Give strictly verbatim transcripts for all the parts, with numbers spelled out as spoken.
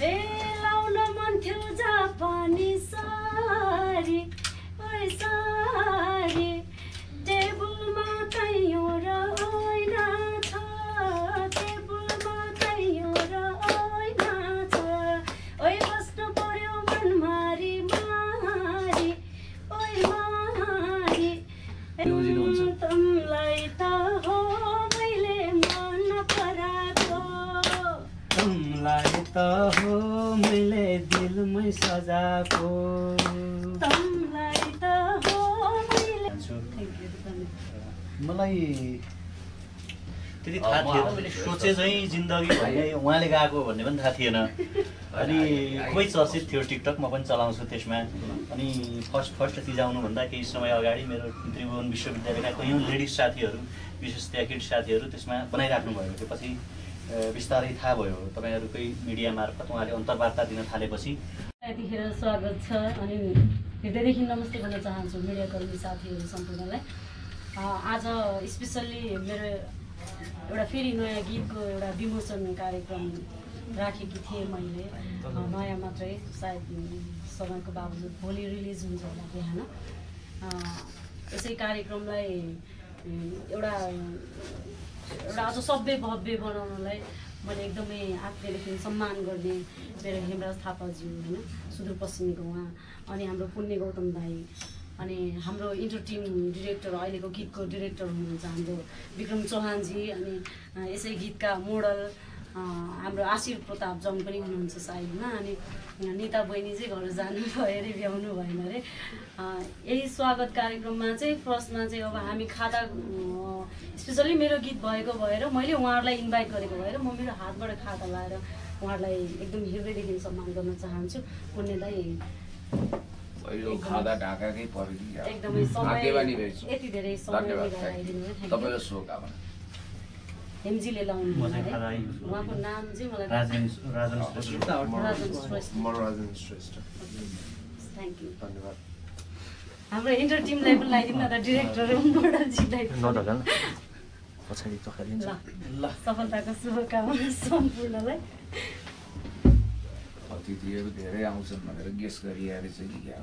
ए लाउन मन थियो जापानी सारी ओइ सारी टेबलमा कैयौँ र ऐना छ टेबलमा कैयौँ र ऐना छ ओइ बस्नु पर्यो मनमारी मारी ओइ मारी तमलाई त हो मैले मन पराको तमलाई त हो मैले दिलमै सजाको तमलाई त हो मैले मलाई त्यति थाहा थिएन मैले सोचे चाहिँ जिन्दगी भन्ने उहाँले गाएको भन्ने पनि थाहा थिएन अनि खोइ चर्चित थियो टिकटक म पनि चलाउँछु त्यसमा अनि फर्स्ट फर्स्ट तिजाउनुभन्दा केही समय अगाडि मेरो त्रिभुवन विश्वविद्यालयका कयौँ लेडिज साथीहरू विशेष त्यहाँ केटी साथीहरू त्यसमा बनाइराख्नु भयो त्यो पछि बिस्तारै थाहा भयो तपाईँहरूकै मिडिया मार्फत उहाँले अन्तर्वार्ता दिन थालेपछि यतिखेर स्वागत छ अनि हृदयदेखि नमस्ते भन्न चाहन्छु मिडियाकर्मी साथीहरू सम्पूर्णलाई आज स्पेसल्ली मेरो एउटा फेरि नयाँ गीतको एउटा विमोचन कार्यक्रम राखेकी थिएँ मैले नयाँ मात्रै सायद समयको बावजुद भोलि रिलिज हुन्छ होला बिहान यसै कार्यक्रमलाई एउटा एउटा अझ सभ्य भव्य बनाउनलाई मैले एकदमै आत्मीयदेखि सम्मान गर्ने मेरो हेमराज थापाज्यू होइन सुदूरपश्चिमीको उहाँ अनि हाम्रो पुण्य गौतम दाई अनि हाम्रो इन्टर टिम डिरेक्टर अहिलेको गीतको डिरेक्टर हुनुहुन्छ हाम्रो विक्रम चौहानजी अनि यसै गीतका मोडल हाम्रो आशिर प्रताप जङ पनि हुनुहुन्छ साइडमा अनि निता बहिनी चाहिँ घर जानुभयो अरे भ्याउनु भएन अरे यही स्वागत कार्यक्रममा चाहिँ फर्स्टमा चाहिँ अब हामी खाता स्पेसल्ली मेरो गीत भएको भएर मैले उहाँहरूलाई इन्भाइट गरेको भएर म मेरो हातबाट खाता लाएर उहाँहरूलाई एकदम हृदयदेखि सम्मान गर्न चाहन्छु पुण्य दाइ एकदमै समय यति धेरै समय हेमजीले लाउनु उहाँको नाम चाहिँ मलाई राजन राजन श्रेष्ठ थ्याङ्क यू धन्यवाद हाम्रो इन्टर टिमलाई पनि लगाइदिनु न त डिरेक्टर मोडलजीलाई पछाडि चखालिन्छ ल सफलताको शुभकामना सम्पूर्णलाई अतिथिहरू धेरै आउँछन् भनेर गेस गरिआएर चाहिँ क्या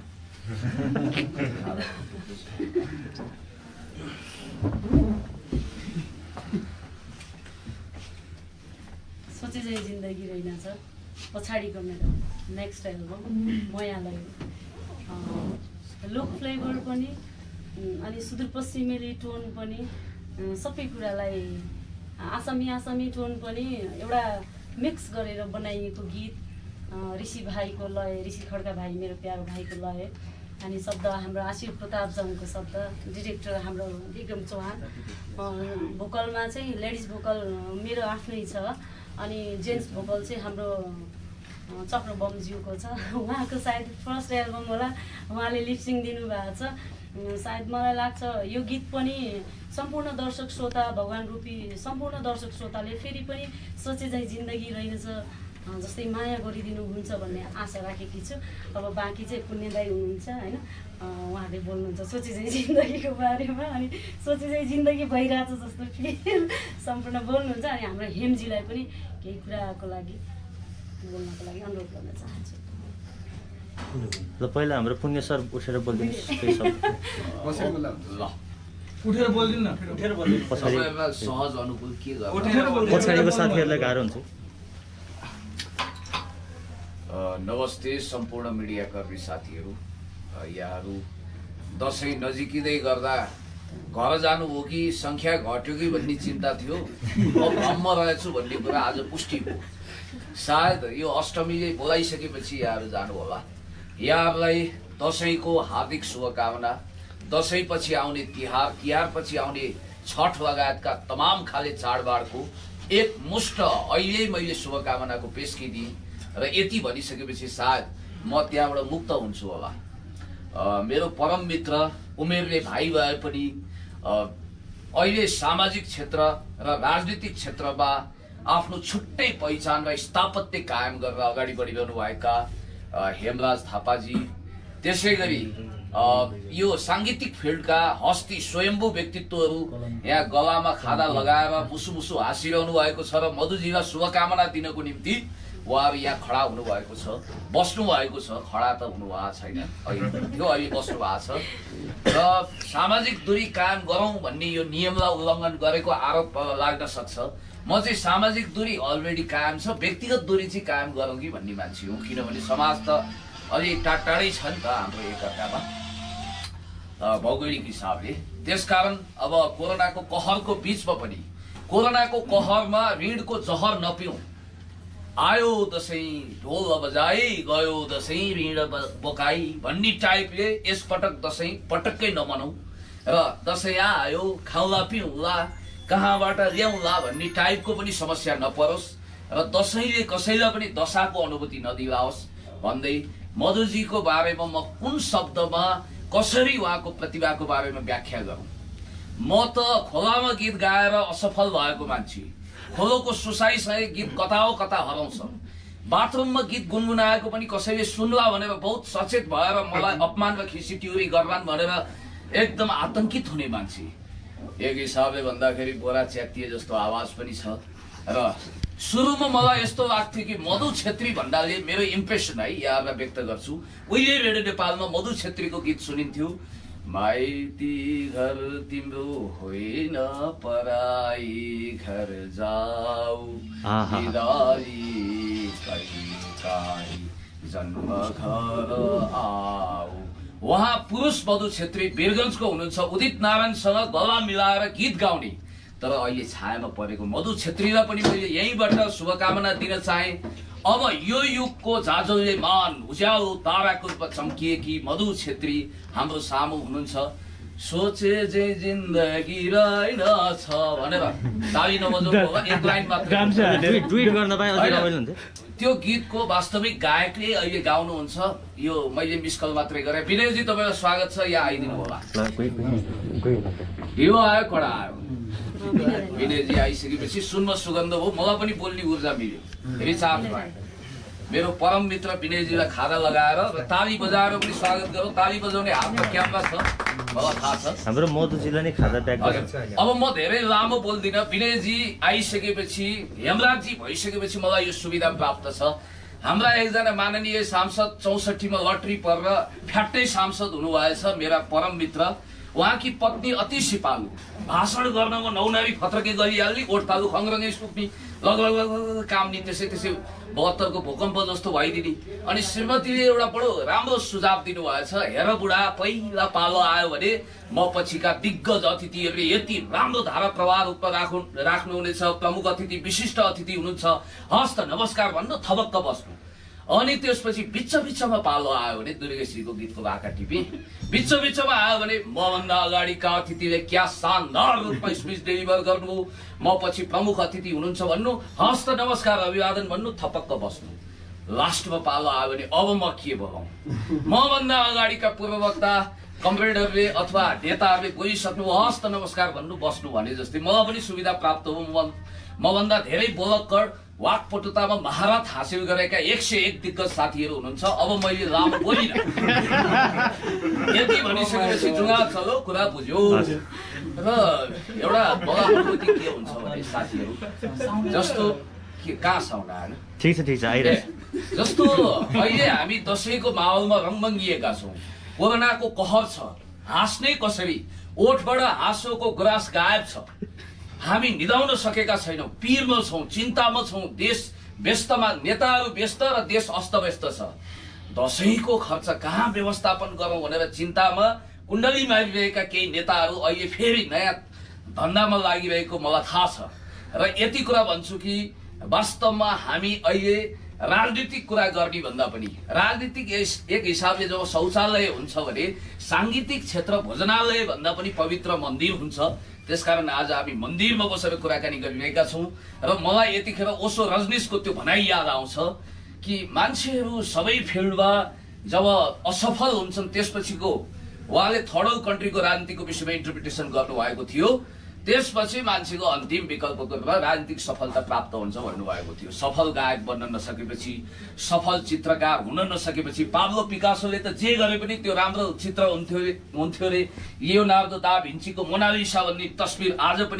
सोचे चाहिँ जिन्दगी रहेनछ पछाडिको मेरो नेक्स्ट एल्बम म यहाँलाई लोक फ्लेभर पनि अनि सुदूरपश्चिमेली टोन पनि सबै कुरालाई आसामी आसामी टोन पनि एउटा मिक्स गरेर बनाइएको गीत ऋषि भाइको लय ऋषि खड्का भाइ मेरो प्यारो भाइको लय अनि शब्द हाम्रो आशिर प्रताप जङको शब्द डिरेक्टर हाम्रो विक्रम चौहान भोकलमा चाहिँ लेडिज भोकल मेरो आफ्नै छ अनि जेन्ट्स भोकल चाहिँ हाम्रो चक्र बमज्यूको छ उहाँको सायद फर्स्ट एल्बम होला उहाँले लिपसिङ दिनुभएको छ सायद मलाई लाग्छ यो गीत पनि सम्पूर्ण दर्शक श्रोता भगवान रूपी सम्पूर्ण दर्शक श्रोताले फेरि पनि सोचे चाहिँ जिन्दगी रहेछ जस्तै माया गरिदिनुहुन्छ भन्ने आशा राखेकी छु अब बाँकी चाहिँ पुण्यदायी हुनुहुन्छ होइन उहाँले बोल्नुहुन्छ सोचे चाहिँ जिन्दगीको बारेमा अनि सोचे चाहिँ जिन्दगी भइरहेछ जस्तो फिल सम्पूर्ण बोल्नुहुन्छ अनि हाम्रो हेमजीलाई पनि केही कुराको लागि बोल्नको लागि अनुरोध गर्न चाहन्छु ल पहिला हाम्रो पुण्य सर उठेर बोलिदिनुहोस् केही शब्द ल उठेर बोल्दिनु न उठेर बोल्दिनु सबैमा सहज अनुकूल के गर्नु पछाडिको साथीहरूलाई गाह्रो हुन्छ नमस्ते सम्पूर्ण मिडियाकर्मी साथीहरू यहाँहरू दसैँ नजिकिँदै गर्दा घर जानु हो कि सङ्ख्या घट्यो कि भन्ने चिन्ता थियो म ब्रह्म रहेछु भन्ने कुरा आज पुष्टि भयो सायद यो अष्टमीले बोलाइसकेपछि यहाँहरू जानु होला यहाँहरूलाई दसैँको हार्दिक शुभकामना दसैँपछि आउने तिहार तिहारपछि आउने छठ लगायतका तमाम खाले चाडबाडको एक मुष्ट अहिले मैले शुभकामनाको पेशकी दिएँ र यति भनिसकेपछि सायद म त्यहाँबाट मुक्त हुन्छु होला मेरो परम मित्र उमेरले भाइ भए पनि अहिले सामाजिक क्षेत्र र राजनीतिक क्षेत्रमा आफ्नो छुट्टै पहिचान र स्थापत्य कायम गरेर अगाडि बढिरहनु भएका हेमराज थापाजी त्यसै गरी यो सांगीतिक फिल्डका हस्ती स्वयम्भू व्यक्तित्वहरू यहाँ गलामा खादा लगाएर मुसु मुसु हाँसिरहनु भएको छ र मधुजीलाई शुभकामना दिनको निम्ति उहाँहरू यहाँ खडा हुनुभएको छ, बस्नु भएको छ, खडा त हुनुभएको छैन अहिले त्यो अहिले बस्नु भएको छ र सामाजिक दूरी कायम गरौँ भन्ने यो नियमलाई उल्लङ्घन गरेको आरोप लाग्न सक्छ। म चाहिँ सामाजिक दूरी अलरेडी कायम छ, व्यक्तिगत दूरी चाहिँ कायम गरौँ कि भन्ने मान्छे हुँ, किनभने समाज त अलि टाढै छ नि त हाम्रो एकअर्कामा भौगोलिक हिसाबले। त्यसकारण अब कोरोनाको कहरको बिचमा पनि कोरोनाको कहरमा ऋणको जहर नपिउँ। आयो दसैँ ढोल बजाई, गयो दसैँ ऋण बोकाई भन्ने टाइपले यसपटक दसैँ पटक्कै नमनाऊ र दसैँ आयो खाउँला पिउँला कहाँबाट ल्याउँला भन्ने टाइपको पनि समस्या नपरोस् र दसैँले कसैलाई पनि दशाको अनुभूति नदिलाओस् भन्दै मधुजीको बारेमा म कुन शब्दमा कसरी उहाँको प्रतिभाको बारेमा व्याख्या गरौँ। म त खोलामा गीत गाएर असफल भएको मान्छे, खोलोको सुसाइसँगै गीत कता हो कता हराउँछ, बाथरुममा गीत गुनगुनाएको पनि कसैले सुन्ला भनेर बहुत सचेत भएर मलाई अपमान र खिसी टिउरी गर्लान् भनेर एकदम आतंकित हुने मान्छे। एक हिसाबले भन्दाखेरि बोरा च्यातिए जस्तो आवाज पनि छ र सुरुमा मलाई यस्तो लाग्थ्यो कि मधु छेत्री भन्नाले मेरो इम्प्रेसन है यहाँलाई व्यक्त गर्छु। उहिले रेडियो नेपालमा मधु छेत्रीको गीत सुनिन्थ्यो, माइती घर तिम्रो होइन पराई घर जाऊ जन्म घर आऊ। उहाँ पुरुष मधु छेत्री वीरगञ्जको हुनुहुन्छ, उदित नारायणसँग गला मिलाएर गीत गाउने। तर अहिले छायामा परेको मधु छेत्रीलाई पनि मैले यहीँबाट शुभकामना दिन चाहे। अब यो युगको जाजौले मान उज्यालो ताराको रूपमा चम्किएकी मधु छेत्री हाम्रो सामु हुनुहुन्छ। सोचे जे जिन्दगी रहेनछ भनेर ताली नबजाउनु होला, एक लाइन मात्र ट्विट गर्न पाए अझै रमाइलो हुन्थ्यो। त्यो गीतको वास्तविक गायकले अहिले गाउनुहुन्छ। यो मैले मिसकल मात्रै गरेँ। विनयजी तपाईँलाई स्वागत छ, यहाँ आइदिनु होला। यो आयो कडा आयो, विनयजी आइसकेपछि सुनमा सुगन्ध भयो, मलाई पनि बोल्ने ऊर्जा मिल्यो, रिचार्ज भयो। मेरो परम मित्र विनयजीलाई खादा लगाएर र ताली बजाएर पनि स्वागत गरौँ। ताली बजाउने हातमा क्यामेरा छ, मलाई थाहा छ। हाम्रो मधुजीलाई नै खादा प्याक गर्छ। अब म धेरै लामो बोल्दिनँ। विनयजी आइसकेपछि, हेमराजजी भइसकेपछि मलाई यो सुविधा प्राप्त छ। हाम्रा एकजना माननीय सांसद चौसठीमा लटरी परेर फ्याट्टै सांसद हुनुभएछ, मेरा परम मित्र। उहाँकी पत्नी अति सिपालु, भाषण गर्नमा नौनारी फत्रके गरिहाल्ने, ओठतालु खङ्ग्रङै सुक्ने, लगलग लग काम नि त्यसै त्यसै बहत्तरको भूकम्प जस्तो भइदिने। अनि श्रीमतीले एउटा बडो राम्रो सुझाव दिनुभएछ, हेर बुढा पहिला पालो आयो भने म पछिका दिग्गज अतिथिहरूले यति राम्रो धारा प्रवाह रूपमा राख्नु राख्नुहुनेछ, प्रमुख अतिथि विशिष्ट अतिथि हुनुहुन्छ, हस् त नमस्कार भन्नु, थपक्क बस्नु। अनि त्यसपछि बिच बिचमा पालो आयो भने दुर्गेश्रीको गीतको भाका टिपी, बिच बिचमा आयो भने मभन्दा अगाडिका अतिथिले क्या शानदार रूपमा स्पिच डेलिभर गर्नुभयो, म पछि प्रमुख अतिथि हुनुहुन्छ भन्नु, हस् त नमस्कार अभिवादन भन्नु, थपक्क बस्नु। लास्टमा पालो आयो भने अब म के बोलाउँ, मभन्दा अगाडिका पूर्ववक्ता कमरेडरले अथवा नेताहरूले बोलिसक्नु, हस् त नमस्कार भन्नु, बस्नु भने जस्तै मलाई पनि सुविधा प्राप्त हो। म मभन्दा धेरै बोलक्कड वाकपटुतामा महारत हासिल गरेका एक सय एक दिग्गज साथीहरू हुनुहुन्छ। अब मैले लामो बोलिनँ, यति भनिसकेपछि जुगा चलो कुरा बुझ्यो। र एउटा बडा अनुभूति के हुन्छ भने साथीहरू जस्तो के कहाँ साउन्ड आएन, ठिक छ ठिक छ आइरहेछ। जस्तो अहिले हामी दसैँको माहौलमा रङमङ्गिएका छौँ, कोरोनाको कहर छ, हाँस्नै कसरी, ओठबाट हाँसोको गुराँस गायब छ, हामी निदाउन सकेका छैनौँ, पीरमा छौँ, चिन्तामा छौँ, देश व्यस्तमा, नेताहरू व्यस्त र देश अस्तव्यस्त छ। दसैँको खर्च कहाँ व्यवस्थापन गरौँ भनेर चिन्तामा कुण्डली मारिरहेका केही नेताहरू अहिले फेरि नयाँ धन्दामा लागिरहेको मलाई थाहा छ। र यति कुरा भन्छु कि वास्तवमा हामी अहिले राजनीतिक कुरा गर्ने भन्दा पनि राजनीतिक एक हिसाबले जब शौचालय हुन्छ भने साङ्गीतिक क्षेत्र भोजनालय भन्दा पनि पवित्र मन्दिर हुन्छ। त्यसकारण आज हामी मन्दिरमा बसेर कुराकानी गरिरहेका छौँ। र मलाई यतिखेर ओशो रजनीशको त्यो भनाइ याद आउँछ कि मान्छेहरू सबै फिल्डमा जब असफल हुन्छन् त्यसपछिको उहाँले थर्ड वर्ल्ड कन्ट्रीको राजनीतिको विषयमा इन्टरप्रिटेसन गर्नुभएको थियो। त्यसपछि मान्छेको अन्तिम विकल्पको रूपमा राजनीतिक सफलता प्राप्त हुन्छ भन्नुभएको थियो। सफल गायक बन्न नसकेपछि, सफल चित्रकार हुन नसकेपछि, पाब्लो पिकासोले त जे गरे पनि त्यो राम्रो चित्र हुन्थ्यो हुन्थ्यो रे। लियोनार्दो दा भिन्चीको मोनालिसा भन्ने तस्बिर आज पनि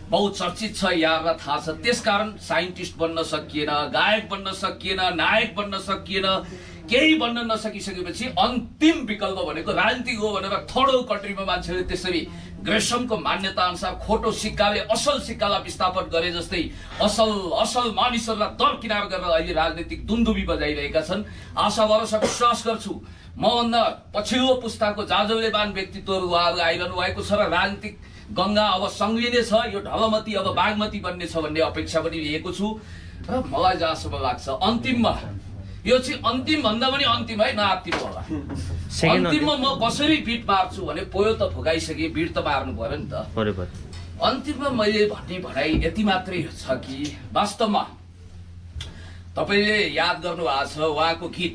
बहुचर्चित छ, यहाँलाई थाहा छ। त्यसकारण साइन्टिस्ट बन्न सकिएन, गायक बन्न सकिएन, नायक बन्न सकिएन, केही बन्न नसकिसकेपछि अन्तिम विकल्प भनेको राजनीति हो भनेर थर्ड कन्ट्रीमा मान्छेले त्यसरी ग्रेसमको मान्यता अनुसार खोटो सिक्काले असल सिक्कालाई विस्थापन गरे जस्तै असल असल मानिसहरूलाई दरकिनार गरेर अहिले राजनीतिक दुन्दुबी बजाइरहेका छन्। आशा भरोसा विश्वास गर्छु मभन्दा पछिल्लो पुस्ताको जाजौलेबान व्यक्तित्वहरू उहाँहरू आइरहनु भएको छ र राजनीतिक गङ्गा अब सङ्ग्लिने छ, यो ढलमती अब बागमती बन्ने छ भन्ने अपेक्षा पनि लिएको छु। र मलाई जहाँसम्म लाग्छ अन्तिममा यो चाहिँ अन्तिम भन्दा पनि अन्तिम है, नआत्तिनु होला। अन्तिममा म कसरी बिट मार्छु भने पोयो त फुकाइसके, बिट त मार्नु पर्यो नि त। अन्तिममा मैले भन्ने भनाइ यति मात्रै छ कि वास्तवमा तपाईँले याद गर्नु भएको छ उहाँको गीत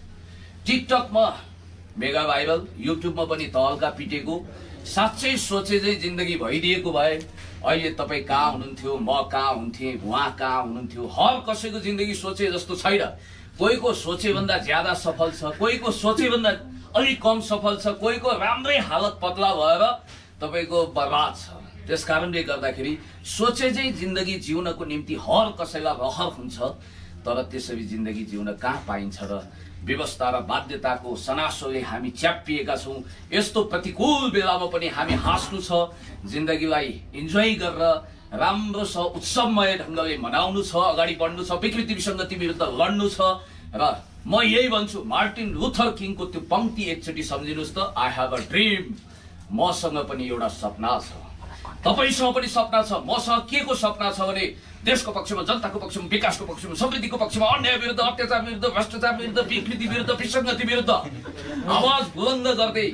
टिकटकमा मेगा भाइरल, युट्युबमा पनि तहल्का पिटेको, साँच्चै सोचे चाहिँ जिन्दगी भइदिएको भए अहिले तपाईँ कहाँ हुनुहुन्थ्यो, म कहाँ हुन्थेँ, उहाँ कहाँ हुनुहुन्थ्यो। हर कसैको जिन्दगी सोचे जस्तो छैन। कोहीको सोचेभन्दा ज्यादा सफल छ, कोहीको सोचेभन्दा अलिक कम सफल छ, कोहीको राम्रै हालत पतला भएर तपाईँको बर्बाद छ। त्यस कारणले गर्दाखेरि सोचे चाहिँ जिन्दगी जिउनको निम्ति हर कसैलाई रहर हुन्छ, तर त्यसरी जिन्दगी जिउन कहाँ पाइन्छ र व्यवस्था र बाध्यताको सनासोले हामी च्यापिएका छौँ। यस्तो प्रतिकूल बेलामा पनि हामी हाँस्नु छ, जिन्दगीलाई इन्जोय गरेर राम्रो छ, उत्सवमय ढङ्गले मनाउनु छ, अगाडि बढ्नु छ, विकृति विसङ्गति विरुद्ध लड्नु छ। र म यही भन्छु, मार्टिन लुथर किङको त्यो पङ्क्ति एकचोटि सम्झिनुहोस् त, आई हेभ अ ड्रिम। मसँग पनि एउटा सपना छ, तपाईँसँग पनि सपना छ। मसँग के को सपना छ भने देशको पक्षमा, जनताको पक्षमा, विकासको पक्षमा, समृद्धिको पक्षमा, अन्याय विरुद्ध, अत्याचार विरुद्ध, भ्रष्टाचार विरुद्ध, विकृति विरुद्ध, विसङ्गति विरुद्ध आवाज बुलन्द गर्दै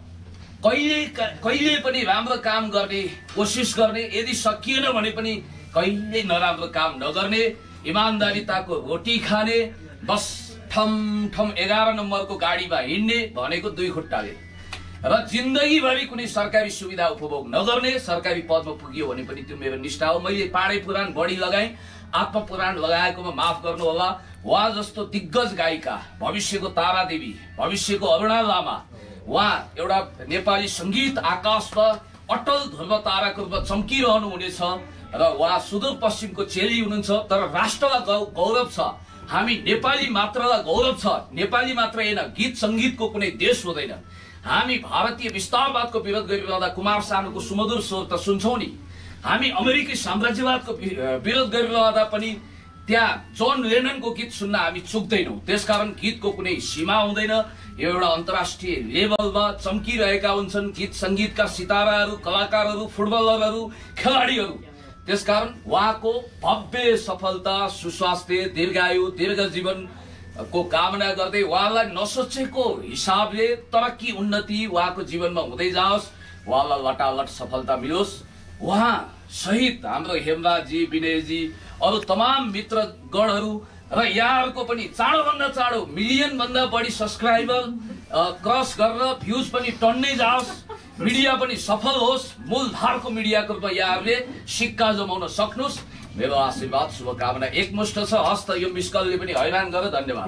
कहिले कहिले पनि राम्रो काम गर्ने कोसिस गर्ने, यदि सकिएन भने पनि कहिले नराम्रो काम नगर्ने, इमान्दारिताको रोटी खाने, बस ठम ठम एघार नम्बरको गाडीमा हिँड्ने भनेको दुई खुट्टाले, र जिन्दगीभरि कुनै सरकारी सुविधा उपभोग नगर्ने। सरकारी पदमा पुगियो भने पनि त्यो मेरो निष्ठा हो। मैले पाडे पुराण बढी लगाएँ, आत्म पुराण लगाएकोमा माफ गर्नु होला। उहाँ जस्तो दिग्गज गायिका, भविष्यको तारा देवी, भविष्यको अरुणा लामा, उहाँ एउटा नेपाली सङ्गीत आकाशमा अटल ध्रुव ताराको रूपमा चम्किरहनु हुनेछ र उहाँ सुदूरपश्चिमको चेली हुनुहुन्छ। तर राष्ट्रलाई गौरव छ, हामी नेपाली मात्रलाई गौरव छ। नेपाली मात्र होइन, गीत सङ्गीतको कुनै देश हुँदैन। हामी भारतीय विस्तारवादको विरोध गरिरहँदा कुमार सानुको सुमधुर स्वर त सुन्छौँ नि, हामी अमेरिकी साम्राज्यवादको विरोध गरिरहँदा पनि त्यहाँ जोन लेननको गीत सुन्न हामी चुक्दैनौँ। त्यसकारण गीतको कुनै सीमा हुँदैन। यो एउटा अन्तर्राष्ट्रिय लेभलमा चम्किरहेका हुन्छन् गीत सङ्गीतका सिताराहरू, कलाकारहरू, फुटबलरहरू, खेलाडीहरू। त्यसकारण उहाँको भव्य सफलता, सुस्वास्थ्य, दीर्घायु, दीर्घ जीवन को कामना गर्दै उहाँलाई नसोचेको हिसाबले तरक्की उन्नति उहाँको जीवनमा हुँदै जाओस्, उहाँलाई लटालट सफलता मिलोस्। उहाँ सहित हाम्रो हेमराजी, विनयजी, अरू तमाम मित्रगणहरू र यहाँहरूको पनि चाँडोभन्दा चाँडो मिलियन भन्दा बढी सब्सक्राइबर क्रस गरेर भ्युज पनि टन्नै जाओस्, मिडिया पनि सफल होस्, मूलधारको मिडियाको रूपमा यहाँहरूले सिक्का जमाउन सक्नुहोस्। मेरो आशीर्वाद शुभकामना एकमुष्ट छ। हस्त यो मिसकलले पनि हैरान गर। धन्यवाद।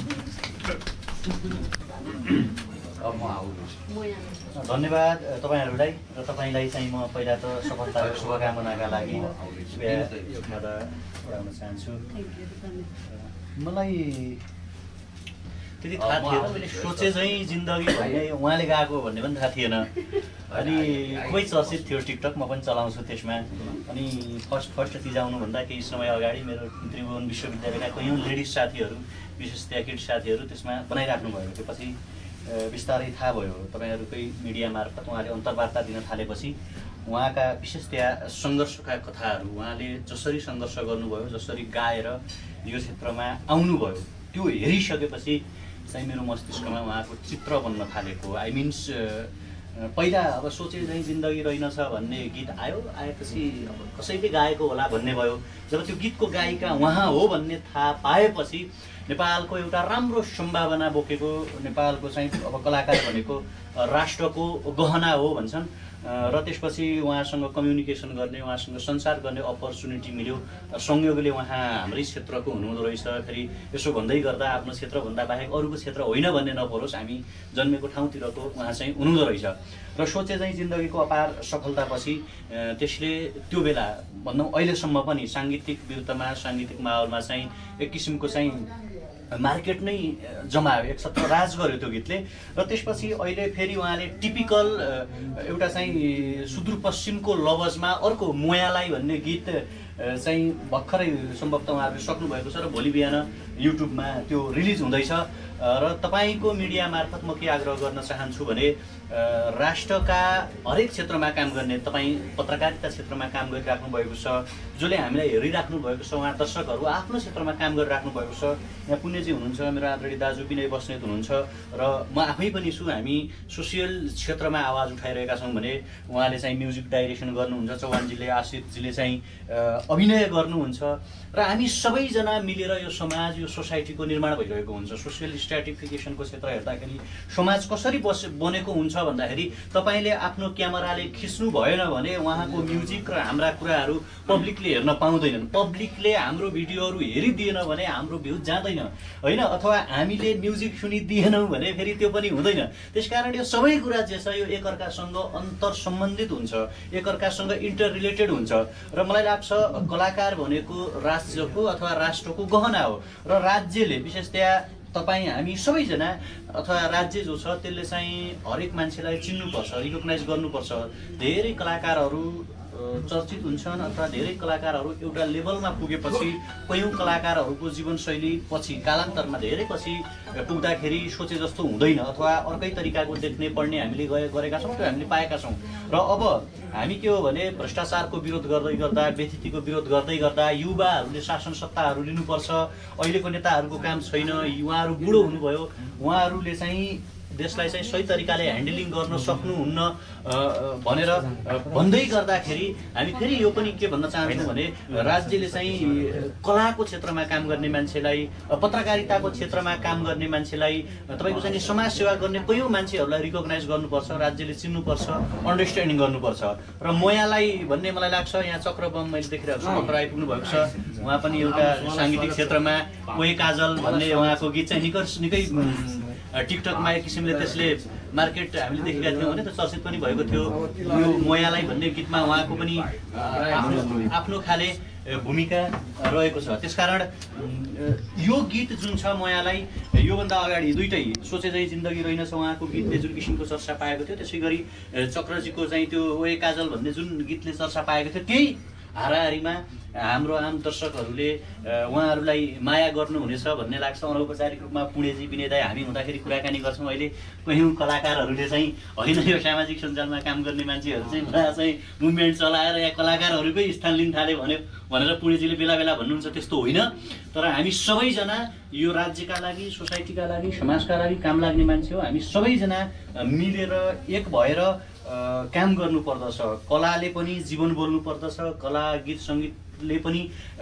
धन्यवाद तपाईँहरूलाई र तपाईँलाई चाहिँ म पहिला त सफलताको शुभकामनाका लागि शुभेच्छा बढाउन चाहन्छु। मलाई त्यति थाहा थिएन, मैले सोचे चाहिँ जिन्दगी भन्ने उहाँले गाएको भन्ने पनि थाहा थिएन। अनि कोही चर्चित थियो, टिकटक म पनि चलाउँछु त्यसमा। अनि फर्स्ट फर्स्ट तिजाउनुभन्दा केही समय अगाडि मेरो त्रिभुवन विश्वविद्यालयका कयौँ लेडिज साथीहरू, विशेष त्यहाँ केटी साथीहरू त्यसमा बनाइराख्नु भयो। त्यो पछि बिस्तारै थाहा भयो तपाईँहरूकै मिडिया मार्फत उहाँले अन्तर्वार्ता दिन थालेपछि उहाँका विशेष त्यहाँ सङ्घर्षका कथाहरू, उहाँले जसरी सङ्घर्ष गर्नुभयो, जसरी गाएर यो क्षेत्रमा आउनुभयो, त्यो हेरिसकेपछि चाहिँ मेरो मस्तिष्कमा उहाँको चित्र बन्न थालेको। आई मिन्स पहिला अब सोचे चाहिँ जिन्दगी रहेनछ भन्ने गीत आयो, आएपछि अब कसैले गाएको होला भन्ने भयो। जब त्यो गीतको गायिका उहाँ हो भन्ने थाहा पाएपछि नेपालको एउटा राम्रो सम्भावना बोकेको, नेपालको चाहिँ अब कलाकार भनेको राष्ट्रको गहना हो भन्छन्, र त्यसपछि उहाँसँग कम्युनिकेसन गर्ने उहाँसँग संसार गर्ने अपर्च्युनिटी मिल्यो। संयोगले उहाँ हाम्रै क्षेत्रको हुनुहुँदो रहेछ। फेरि यसो भन्दै गर्दा आफ्नो क्षेत्रभन्दा बाहेक अरूको क्षेत्र होइन भन्ने नपरोस्, हामी जन्मेको ठाउँतिरको उहाँ चाहिँ हुनुहुँदो रहेछ। र सोचे चाहिँ जिन्दगीको अपार सफलतापछि त्यसले त्यो बेला भनौँ अहिलेसम्म पनि साङ्गीतिक विरुद्धमा साङ्गीतिक माहौलमा चाहिँ एक किसिमको चाहिँ मार्केट नै जमायो, एक सत्र राज गर्यो त्यो गीतले। र त्यसपछि अहिले फेरि उहाँले टिपिकल एउटा चाहिँ सुदूरपश्चिमको लवजमा अर्को मोयालाई भन्ने गीत चाहिँ भर्खरै सम्भवतः उहाँहरूले सक्नुभएको छ र भोलि बिहान युट्युबमा त्यो रिलिज हुँदैछ। र तपाईँको मिडिया मार्फत म के आग्रह गर्न चाहन्छु भने राष्ट्रका हरेक क्षेत्रमा काम गर्ने तपाईँ पत्रकारिता क्षेत्रमा काम गरिराख्नु भएको छ, जसले हामीलाई हेरिराख्नु भएको छ, उहाँ दर्शकहरू आफ्नो क्षेत्रमा काम गरिराख्नु भएको छ। यहाँ पुण्यजी हुनुहुन्छ, मेरो आदरणीय दाजु विनय बस्नेत हुनुहुन्छ र म आफै पनि छु। हामी सोसियल क्षेत्रमा आवाज उठाइरहेका छौँ भने उहाँले चाहिँ म्युजिक डाइरेक्सन गर्नुहुन्छ, चौहानजीले आशिषजीले चाहिँ अभिनय गर्नुहुन्छ र हामी सबैजना मिलेर यो समाज यो सोसाइटीको निर्माण भइरहेको हुन्छ। सोसियल स्ट्राटिफिकेसनको क्षेत्र हेर्दाखेरि समाज कसरी बस बनेको हुन्छ भन्दाखेरि तपाईँले आफ्नो क्यामेराले खिच्नु भएन भने उहाँको म्युजिक र हाम्रा कुराहरू पब्लिकले हेर्न पाउँदैनन्। पब्लिकले हाम्रो भिडियोहरू हेरिदिएन भने हाम्रो भ्युज जाँदैन होइन, अथवा हामीले म्युजिक सुनिदिएनौँ भने फेरि त्यो पनि हुँदैन। त्यसकारण यो सबै कुरा जे छ यो एकअर्कासँग अन्तर सम्बन्धित हुन्छ, एकअर्कासँग इन्टर रिलेटेड हुन्छ। र मलाई लाग्छ कलाकार भनेको राज्यको अथवा राष्ट्रको गहना हो र राज्यले विशेषतया तपाईँ हामी सबैजना अथवा राज्य जो छ त्यसले चाहिँ हरेक मान्छेलाई चिन्नुपर्छ, रिकगनाइज गर्नुपर्छ। धेरै कलाकारहरू चर्चित हुन्छन् अथवा धेरै कलाकारहरू एउटा लेभलमा पुगेपछि कयौँ कलाकारहरूको जीवनशैली पछि कालान्तरमा धेरै पछि पुग्दाखेरि सोचे जस्तो हुँदैन अथवा अर्कै तरिकाको देख्ने पढ्ने हामीले गए गरेका छौँ, त्यो हामीले पाएका छौँ। र अब हामी के हो भने भ्रष्टाचारको विरोध गर्दै गर्दा व्यथितिको विरोध गर्दै गर्दा युवाहरूले शासन सत्ताहरू लिनुपर्छ। अहिलेको नेताहरूको काम छैन, उहाँहरू बुढो हुनुभयो, उहाँहरूले चाहिँ देशलाई चाहिँ सही तरिकाले ह्यान्डलिङ गर्न सक्नुहुन्न भनेर भन्दै गर्दाखेरि हामी फेरि यो पनि के भन्न चाहन्छौँ भने राज्यले चाहिँ कलाको क्षेत्रमा काम गर्ने मान्छेलाई, पत्रकारिताको क्षेत्रमा काम गर्ने मान्छेलाई, तपाईँको चाहिँ समाजसेवा गर्ने कयौँ मान्छेहरूलाई रिकगनाइज गर्नुपर्छ, राज्यले चिन्नुपर्छ, अन्डरस्ट्यान्डिङ गर्नुपर्छ। र मोयालाई भन्ने मलाई लाग्छ यहाँ चक्रबम मैले देखिरहेको छु भर्खर आइपुग्नु भएको छ, उहाँ पनि एउटा साङ्गीतिक क्षेत्रमा ओए काजल भन्ने उहाँको गीत चाहिँ निकै निकै टिकटकमा एक किसिमले त्यसले मार्केट हामीले देखेका थियौँ भने त चर्चित पनि भएको थियो। यो मोयालाई भन्ने गीतमा उहाँको पनि आफ्नो आफ्नो खाले भूमिका रहेको छ। त्यसकारण यो गीत जुन छ मोयालाई, योभन्दा अगाडि दुइटै सोचे चाहिँ जिन्दगी रहेनछ उहाँको गीतले जुन किसिमको चर्चा पाएको थियो, त्यसै गरी चक्रजीको चाहिँ त्यो ओए काजल भन्ने जुन गीतले चर्चा पाएको थियो, त्यही हाराहारीमा हाम्रो आम दर्शकहरूले उहाँहरूलाई माया गर्नुहुनेछ भन्ने लाग्छ। अनौपचारिक रूपमा पुणेजी विनय दाइ हामी हुँदाखेरि कुराकानी गर्छौँ। अहिले कयौँ कलाकारहरूले चाहिँ होइन यो सामाजिक सञ्जालमा काम गर्ने मान्छेहरू चाहिँ पुरा चाहिँ मुभमेन्ट चलाएर या कलाकारहरूकै स्थान लिन थाल्यो भने भनेर पुणेजीले बेला बेला भन्नुहुन्छ, त्यस्तो होइन। तर हामी सबैजना यो राज्यका लागि, सोसाइटीका लागि, समाजका लागि काम लाग्ने मान्छे हो। हामी सबैजना मिलेर एक भएर काम गर्नुपर्दछ। कलाले पनि जीवन बोल्नु पर्दछ, कला गीत सङ्गीतले पनि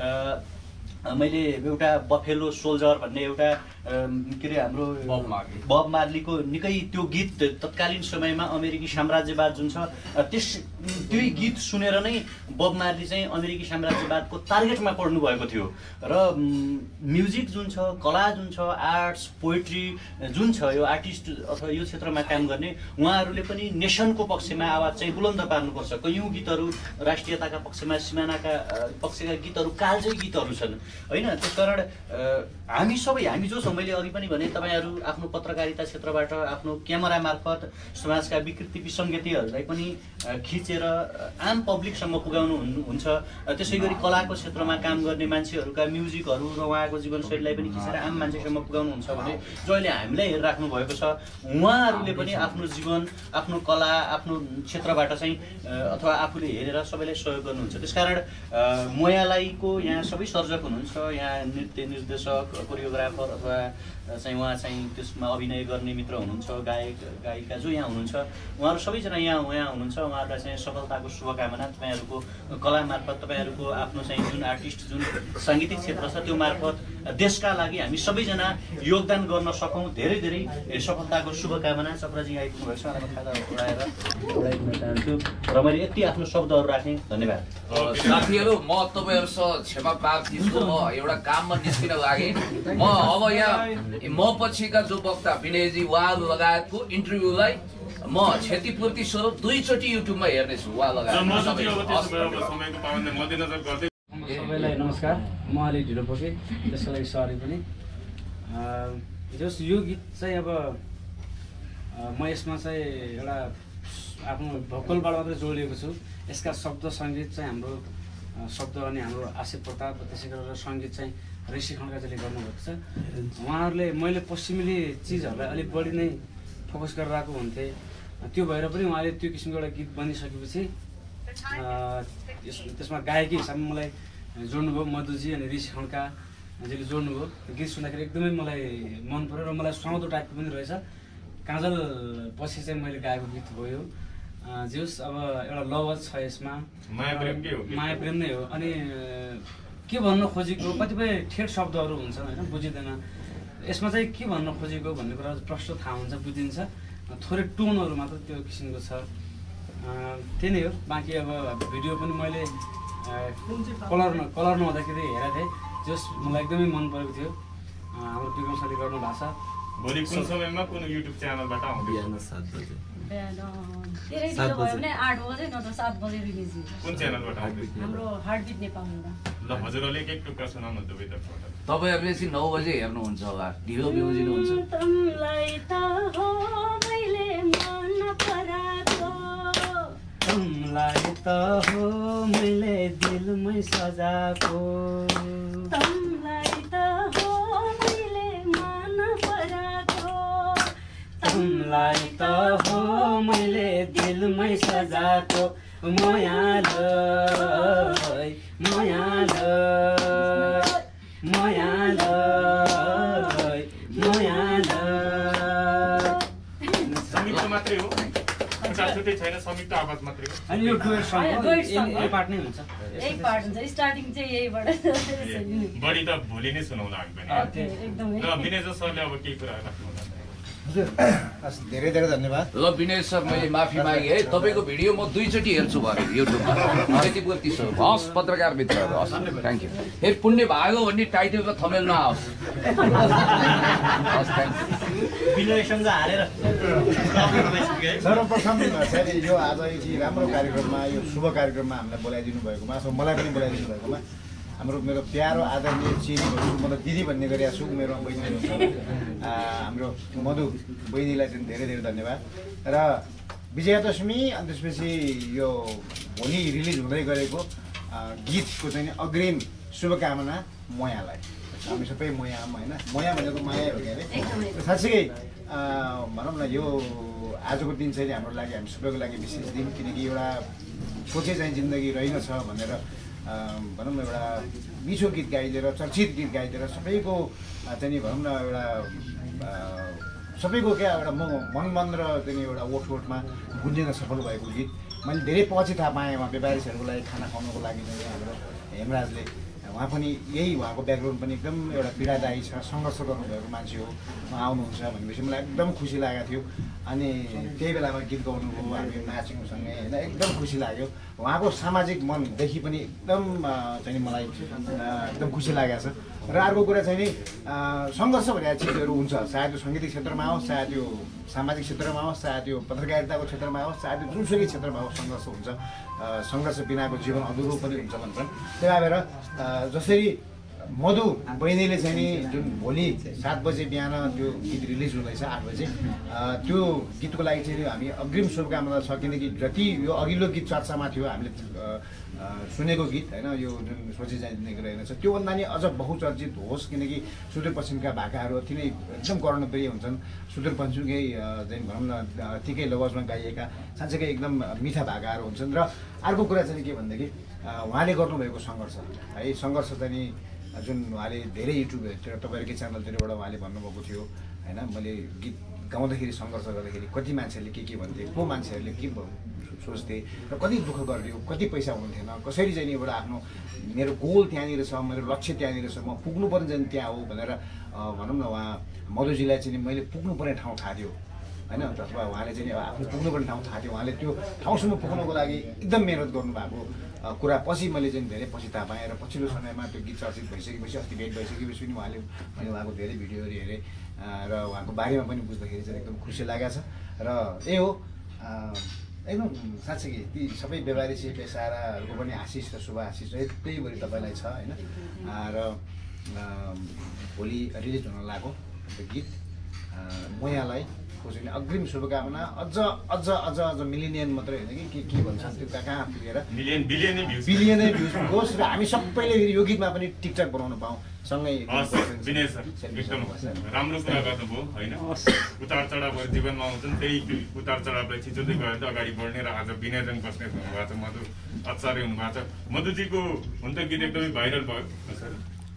मैले एउटा बफेलो सोल्जर भन्ने एउटा के अरे हाम्रो बब मार्ली बब मार्लीको निकै त्यो गीत तत्कालीन समयमा अमेरिकी साम्राज्यवाद जुन छ त्यस त्यही गीत सुनेर नै बब मार्ली चाहिँ अमेरिकी साम्राज्यवादको टार्गेटमा पढ्नु भएको थियो। र म्युजिक जुन छ, कला जुन छ, आर्ट्स पोइट्री जुन छ, यो आर्टिस्ट अथवा यो क्षेत्रमा काम गर्ने उहाँहरूले पनि नेसनको पक्षमा आवाज चाहिँ बुलन्द पार्नुपर्छ। कयौँ गीतहरू राष्ट्रियताका पक्षमा, सिमानाका पक्षका गीतहरू कालजै गीतहरू छन् होइन। त्यसकारण हामी सबै हामी जो छौँ, मैले अघि पनि भने तपाईँहरू आफ्नो पत्रकारिता क्षेत्रबाट आफ्नो क्यामेरा मार्फत समाजका विकृति विसङ्गतिहरूलाई पनि खिचेर आम पब्लिकसम्म पुर्याउनु हुन्छ। त्यसै गरी कलाको क्षेत्रमा काम गर्ने मान्छेहरूका म्युजिकहरू र उहाँको जीवनशैलीलाई पनि खिचेर आम मान्छेसम्म पुर्याउनुहुन्छ भने जहिले हामीलाई हेरिराख्नु भएको छ उहाँहरूले पनि आफ्नो जीवन, आफ्नो कला, आफ्नो क्षेत्रबाट चाहिँ अथवा आफूले हेरेर सबैलाई सहयोग गर्नुहुन्छ। त्यसकारण मोयालाईको यहाँ सबै सर्जक हुनुहुन्छ, यहाँ नृत्य निर्देशक, कोरियोग्राफर अथवा चाहिँ उहाँ चाहिँ त्यसमा अभिनय गर्ने मित्र हुनुहुन्छ, गायक गायिका जो यहाँ हुनुहुन्छ, उहाँहरू सबैजना यहाँ यहाँ हुनुहुन्छ। उहाँहरूलाई चाहिँ सफलताको शुभकामना, तपाईँहरूको कला मार्फत तपाईँहरूको आफ्नो चाहिँ जुन आर्टिस्ट जुन साङ्गीतिक क्षेत्र छ त्यो मार्फत देशका लागि हामी सबैजना योगदान गर्न सकौँ। धेरै धेरै सफलताको शुभकामना। चक्रजी आइपुग्नु भएको छ, उहाँलाई म खाजा उडाएर उडाइदिन चाहन्छु र मैले यति आफ्नो शब्दहरू राखेँ। धन्यवाद साथीहरू। म तपाईँहरूसँग क्षमा प्रार्थी छु, म एउटा काममा निस्किन लागेँ। म अब यहाँ म पछिका जो वक्ता विनयजी उहाँ लगायतको इन्टरभ्यूलाई म क्षतिपूर्ति स्वरूप दुईचोटि युट्युबमा हेर्नेछु उहाँ लगायत। सबैलाई नमस्कार। म अलिक ढिलो पुगेँ, त्यसको लागि सरी पनि। जस यो गीत चाहिँ अब म यसमा चाहिँ एउटा आफ्नो भोकलबाट मात्रै जोडिएको छु। यसका शब्द सङ्गीत चाहिँ हाम्रो शब्द अनि हाम्रो आशिष प्रताप, त्यसै गरेर सङ्गीत चाहिँ ऋषि खड्काजीले गर्नुभएको छ। उहाँहरूले मैले पश्चिमेली चिजहरूलाई अलिक बढी नै फोकस गरेर आएको हुन्थेँ, त्यो भएर पनि उहाँले त्यो किसिमको एउटा गीत बनिसकेपछि त्यसमा गायकी हिसाबमा मलाई जोड्नुभयो। मधुजी अनि ऋषि खड्काजीले जोड्नुभयो। गीत सुन्दाखेरि एकदमै मलाई मन पऱ्यो र मलाई सुहाउँदो टाइपको पनि रहेछ। काजल पछि चाहिँ मैले गाएको गीत हो यो। जे होस्, अब एउटा लभ छ यसमा, माया प्रेम नै हो। अनि के भन्न खोजेको कतिपय ठेट शब्दहरू हुन्छन् होइन, बुझिँदैन। यसमा चाहिँ के भन्न खोजेको भन्ने कुरा प्रष्ट थाहा हुन्छ, बुझिन्छ। थोरै टोनहरू मात्र त्यो किसिमको छ, त्यही नै हो। बाँकी अब भिडियो पनि मैले कलर न कलर नहुँदाखेरि हेरेको थिएँ, जस मलाई एकदमै मन परेको थियो। हाम्रो विक्रम सरले गर्नु भएको छ। भोलि कुन समयमा कुन युट्युब च्यानलबाट आउँदैछ? बिहान तेह्रै ढिलो भयो भने आठ बजे न त सात बजे रिलिज हुन्छ। कुन च्यानलबाट आउँदैछ? हाम्रो हार्टबिट नेपालबाट। ल हजुरहरूले एक एक टुक्का सुनाउनु दुवै तर्फबाट। तपाईँहरूले चाहिँ नौ बजे हेर्नुहुन्छ होला, ढिलो बिउजिनुहुन्छ। तमलाई त हो मैले मन पराको, तमलाई त हो मैले दिलमै सजाको, तमलाई त हो मैले मन पराको, तमलाई त हो मैले दिलमै सजाको। मायालै मायालै मायालै मायालै। संगीत मात्रै हो, छुट्टै छैन, संगीत आवाज मात्रै हो। अनि यो डुएट सङ एक पार्ट नै हुन्छ, एक पार्ट हुन्छ। स्टार्टिङ चाहिँ यहीबाट बढी त भोलि नै सुनाउँला हामी पनि। एकदमै। र विनय सरले अब केही कुरा राख्नु होला? हजुर धेरै धेरै धन्यवाद। ल विनय सर, मैले माफी मागेँ है, तपाईँको भिडियो म दुईचोटि हेर्छु भने युट्युबमा। क्षतिपूर्ति स्वरूप हस् पत्रकार मित्रहरू, हस् थ्याङ्क यू। फेरि पुण्य भागो भन्ने टाइटलको थमेल नआओस्। हस् थ्याङ्क यू। विनयसँग हारेर सर्वप्रथम चाहिँ यो आज यो राम्रो कार्यक्रममा, यो शुभ कार्यक्रममा हामीलाई बोलाइदिनु भएकोमा अथवा मलाई पनि बोलाइदिनु भएकोमा हाम्रो मेरो प्यारो आदरणीय चेली भन्छु, म त दिदी भन्ने गरिरहेको छु, मेरो बहिनी हुनुहुन्छ हाम्रो मधु बहिनीलाई चाहिँ धेरै धेरै धन्यवाद। र विजयादशमी अनि त्यसपछि यो भोलि रिलिज हुँदै गरेको गीतको चाहिँ अग्रिम शुभकामना मयालाई। हामी सबै मयाम होइन, मया भनेको माया हो क्या अरे। साँच्चीकै भनौँ न, यो आजको दिन चाहिँ हाम्रो लागि, हामी सबैको लागि विशेष दिन, किनकि एउटा सोचे चाहिँ जिन्दगी रहेनछ भनेर भनौँ न एउटा मिठो गीत गाइदिएर, चर्चित गीत गाइदिएर सबैको चाहिँ नि भनौँ न एउटा सबैको क्या एउटा म मन मन र चाहिँ एउटा ओठ ओठमा गुन्जिन सफल भएको गीत। मैले धेरै पछि थाहा पाएँ उहाँ व्यापारीहरूको लागि खाना खुवाउनुको लागि चाहिँ हाम्रो हेमराजले, उहाँ पनि यही, उहाँको ब्याकग्राउन्ड पनि एकदम एउटा पीडादायी छ, सङ्घर्ष गर्नुभएको मान्छे हो, उहाँ आउनुहुन्छ भनेपछि मलाई एकदम खुसी लागेको थियो। अनि त्यही बेलामा गीत गाउनुभयो, हामी नाच्यौँ सँगै होइन, एकदम खुसी लाग्यो। उहाँको सामाजिक मनदेखि पनि एकदम चाहिँ मलाई एकदम खुसी लागेको छ। र अर्को कुरा चाहिँ नि सङ्घर्ष भनेको चिजहरू हुन्छ, चाहे त्यो सङ्गीतिक क्षेत्रमा होस्, चाहे त्यो सामाजिक क्षेत्रमा होस्, चाहे त्यो पत्रकारिताको क्षेत्रमा होस्, चाहे त्यो जुनसुकै क्षेत्रमा होस्, सङ्घर्ष हुन्छ। सङ्घर्ष बिनाको जीवन अधुरो पनि हुन्छ भन्छन्। त्यही भएर जसरी मधु बहिनीले चाहिँ नि जुन भोलि सात बजे बिहान त्यो गीत रिलिज हुँदैछ आठ बजे, त्यो गीतको लागि चाहिँ हामी अग्रिम शुभकामना छ। किनकि जति यो अघिल्लो गीत चर्चामा थियो, हामीले सुनेको गीत होइन, यो जुन सोचे जाने रहेनछ, त्योभन्दा नि अझ बहुचर्चित होस्। किनकि सुदूरपश्चिमका भाकाहरू अति नै एकदम कर्णप्रिय हुन्छन्। सुदूरपश्चिमकै चाहिँ भनौँ न ठिकै लवजमा गाइएका साँच्चैकै एकदम मिठा भाकाहरू हुन्छन्। र अर्को कुरा चाहिँ के भनेदेखि उहाँले गर्नुभएको सङ्घर्ष है, सङ्घर्ष चाहिँ नि जुन उहाँले धेरै युट्युबहरूतिर, तपाईँहरूकै च्यानलतिरबाट उहाँले भन्नुभएको थियो होइन, मैले गीत गाउँदाखेरि सङ्घर्ष गर्दाखेरि कति मान्छेहरूले के के भन्थे, को मान्छेहरूले के सोच्थेँ र कति दुःख गरिदियो, कति पैसा हुन्थेन, कसरी चाहिँ नि एउटा आफ्नो मेरो गोल त्यहाँनिर छ, मेरो लक्ष्य त्यहाँनिर छ, म पुग्नुपर्ने चाहिँ त्यहाँ हो भनेर भनौँ न उहाँ मधुजीलाई चाहिँ मैले पुग्नुपर्ने ठाउँ थाहा थियो होइन, अथवा उहाँले चाहिँ आफ्नो पुग्नुपर्ने ठाउँ थाहा थियो। उहाँले त्यो ठाउँसम्म पुग्नको लागि एकदम मेहनत गर्नुभएको कुरा पछि मैले चाहिँ धेरै पछिता पाएँ र पछिल्लो समयमा त्यो गीत चर्चित भइसकेपछि अस्ति भेट भइसकेपछि पनि उहाँले मैले उहाँको धेरै भिडियोहरू हेरेँ र उहाँको बारेमा पनि बुझ्दाखेरि चाहिँ एकदम खुसी लागेको छ। र यही हो एकदम साँच्चै कि ती सबै व्यवहारिक पेसाहरूको पनि आशिष र शुभ आशिष यतैभरि तपाईँलाई छ होइन। र भोलि रिलिज हुन लागेको त्यो गीत म यहाँलाई चाहिँ अग्रिम शुभकामना, अझ अझ अझ अझ मिलिनियन मात्रै होइन कि के के भन्छ त्यो कहाँ कहाँ पुगेर मिलियन बिलियनै भ्युज बिलियनै भ्युज होस् र हामी सबैले यो गीतमा पनि टिकटक बनाउन पाऊँ सँगै। विनय सर एकदम राम्रो कुरा गर्नुभयो होइन, उतार चढावहरू जीवनमा आउँछन्, त्यही उतार चढावलाई छिचोदै गएर अगाडि बढ्ने र आज विनयजन बस्ने हुनुभएको छ, मधु आचार्य हुनुभएको छ। मधुजीको हुन त गीत एकदमै भाइरल भयो सर,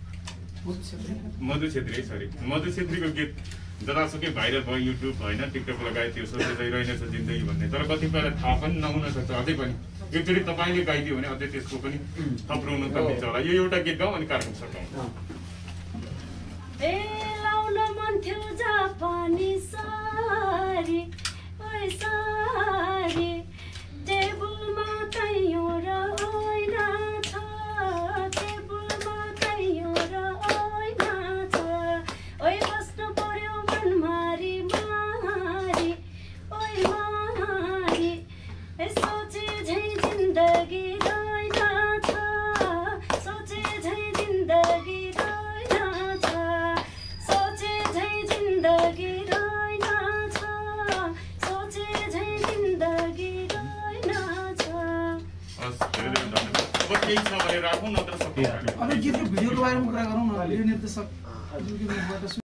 मधु छेत्री सरी मधु छेत्रीको गीत जतासुकै भाइरल भयो, युट्युब होइन टिकटक लगाए त्यो सोच्दै रहेनछ जिन्दगी भन्ने, तर कतिपयलाई थाहा पनि नहुन सक्छ। अझै पनि एकचोटि तपाईँले गाइदियो भने अझै त्यसको पनि थप्राउनु त मिल्छ होला। यो एउटा गीत गाउँ अनि कार्यक्रम सकाउँ। ए लाउन मन थियो जापानी सारी ओइ सारी, टेबलमा कैयौँ र ऐना छ, टेबलमा कैयौँ र ऐना छ, ओइ बस्नु पर्यो मनमारी मारी ओइ मारी, सोचे झै जिन्दगी रहेन छ, सोचे झै जिन्दगी रहेन छ, सोचे झै जिन्दगी रहेन छ, सोचे झै जिन्दगी रहेन छ। हस् धेरै धेरै धन्यवाद। अब केही छ भने राखौँ नत्र सक्छौँ। अब गीतको भिडियोको बारेमा कुरा गरौँ न। यो निर्देशक